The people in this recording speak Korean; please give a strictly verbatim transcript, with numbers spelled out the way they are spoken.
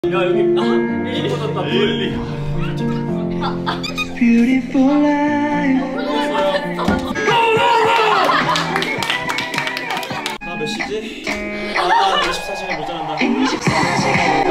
야 여기 아 일리 꽂았다. 일리. Beautiful life. 아 몇 시지? 아 이십사 시간 모자란다.